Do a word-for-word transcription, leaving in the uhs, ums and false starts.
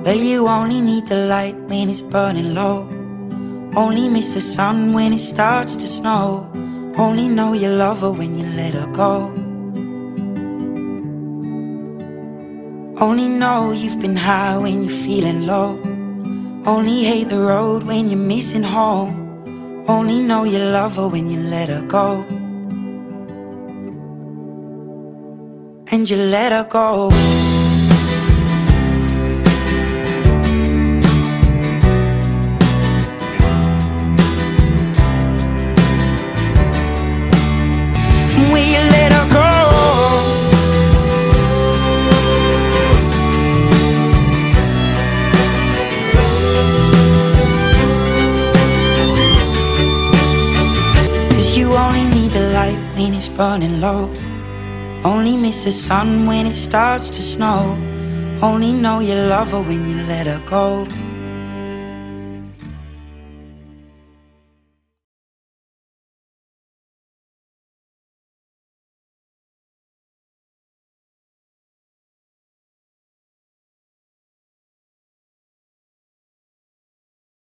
Well, you only need the light when it's burning low. Only miss the sun when it starts to snow. Only know you love her when you let her go. Only know you've been high when you're feeling low. Only hate the road when you're missing home. Only know you love her when you let her go. And you let her go. Will you let her go? Cause you only need the light when it's burning low. Only miss the sun when it starts to snow. Only know you love her when you let her go.